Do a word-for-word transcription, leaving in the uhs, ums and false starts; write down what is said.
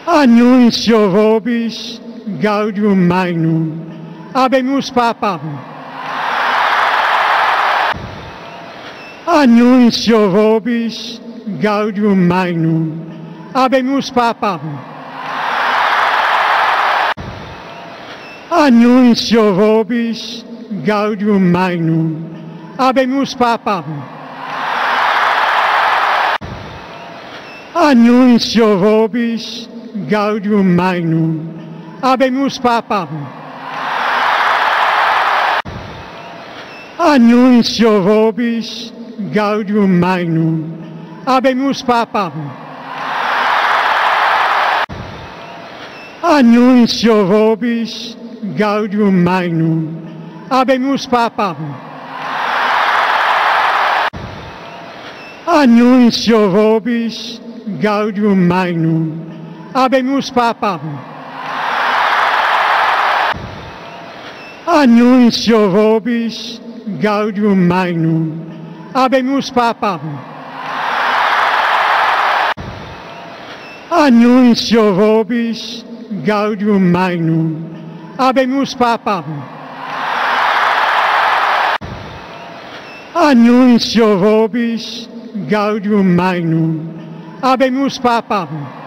Annuncio vobis gaudium magnum, habemus papam. Annuncio vobis gaudium magnum, habemus papam. Annuncio vobis gaudium magnum, habemus papam. Annuncio vobis gaudium magnum, habemus papam. Annuncio vobis gaudium magnum, habemus papam. Annuncio vobis gaudium magnum, habemus papam. Annuncio vobis gaudium magnum, habemus papam. Annuncio vobis gaudium magnum, habemus papam. Annuncio vobis gaudium magnum, habemus papam. Annuncio vobis gaudium magnum, habemus papam.